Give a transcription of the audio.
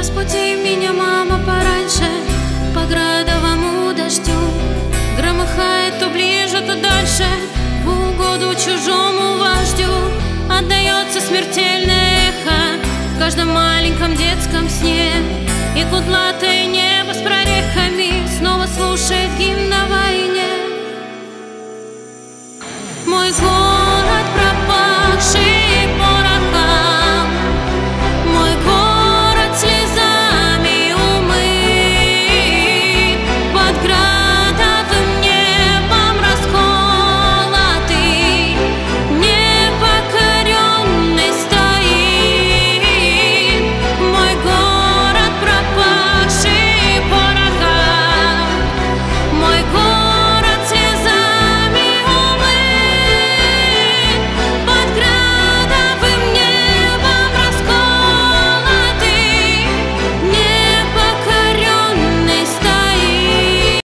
Разбуди меня, мама, пораньше, по градовому дождю. Громыхает то ближе, то дальше, в угоду чужому вождю. Отдается смертельное эхо в каждом маленьком детском сне, и кудлатое